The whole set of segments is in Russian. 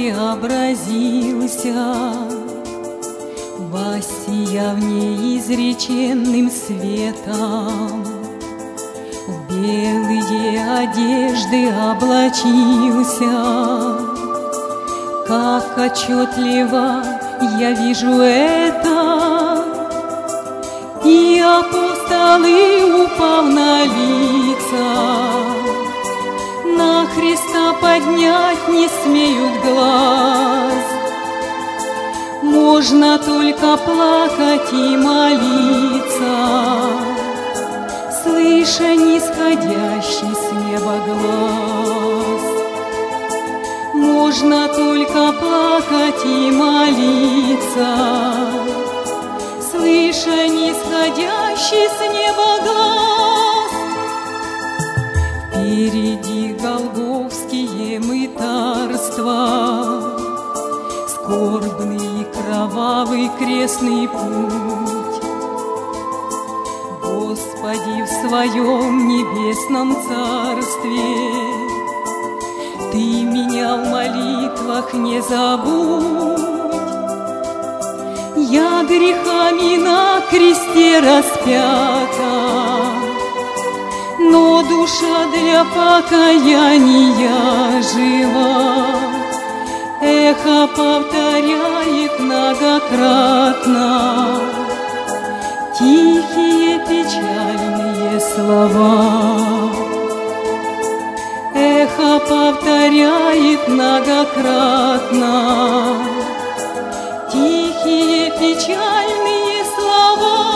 преобразился во сияние изреченным светом, в белые одежды облачился. Как отчетливо я вижу это, и апостолы, упав на лица, на Христа поднять не смеют глаз. Можно только плакать и молиться, слыша нисходящий с неба глаз. Можно только плакать и молиться, слыша нисходящий с неба глаз. Впереди голгофские мытарства, скорбный и кровавый крестный путь. Господи, в своем небесном царстве Ты меня в молитвах не забудь. Я грехами на кресте распята, но душа для покаяния жива. Эхо повторяет многократно тихие печальные слова. Эхо повторяет многократно тихие печальные слова.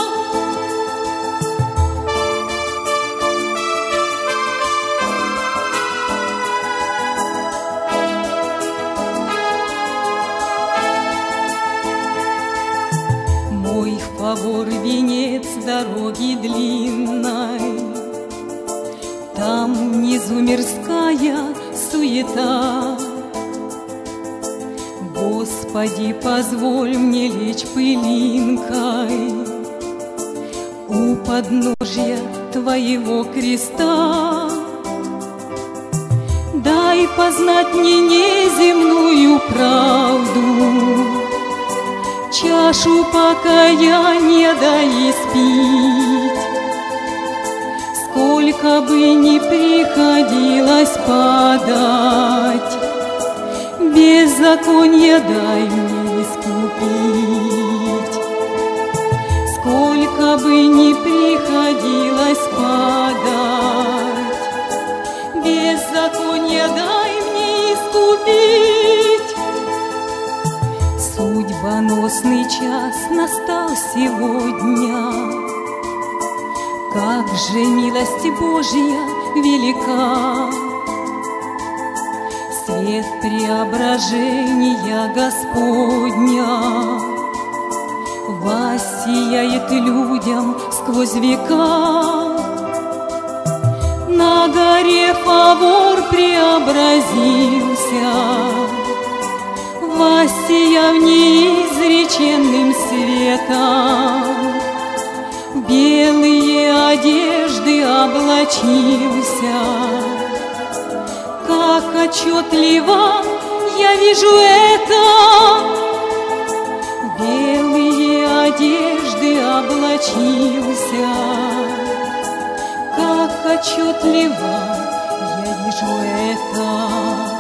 Мой фавор венец дороги длинной, там внизу мирская суета. Господи, позволь мне лечь пылинкой у подножья Твоего креста. Дай познать мне неземную правду, чашу покаяния дай испить. Сколько бы ни приходилось падать, беззаконие дай мне искупить. Сколько бы ни приходилось падать, беззаконие дай мне искупить. Судьбоносный час настал сегодня, как же милость Божья велика. Свет преображения Господня воссияет людям сквозь века. На горе Фавор преобразился, воссияв неизреченным светом, в белые одежды облачился. Как отчетливо я вижу это, в белые одежды облачился. Как отчетливо я вижу это.